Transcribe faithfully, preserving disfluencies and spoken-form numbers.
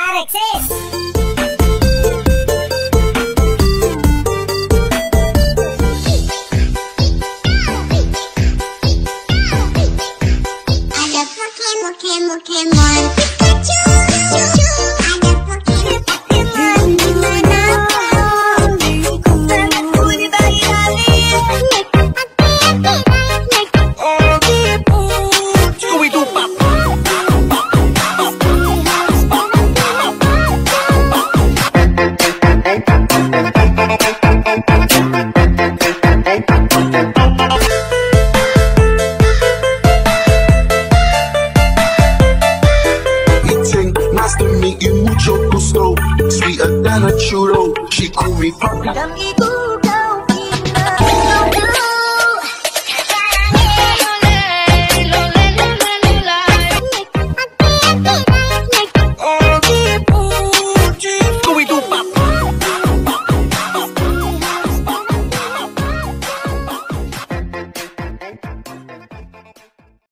Alexis. Ada Pokemon, Pokemon Pikachu. Ada Pokemon, Pokemon di mana kau? Ku berlaku di bayi alir. Sweeter than a churro, she call me papi.